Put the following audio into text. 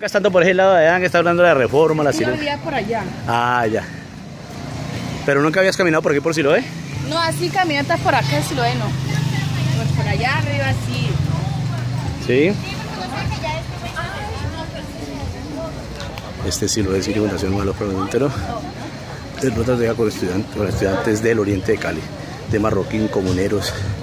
Acá estando por ese lado de allá, que está hablando de la reforma, la Yo Siloé. vivía por allá. Ah, ya. ¿Pero nunca habías caminado por aquí por Siloé? No, así caminatas por acá es Siloé, no. Por allá arriba sí. Sí. Este Siloé es Fundación Malo Provincial de rutas de con estudiantes del oriente de Cali, de Marroquín, comuneros,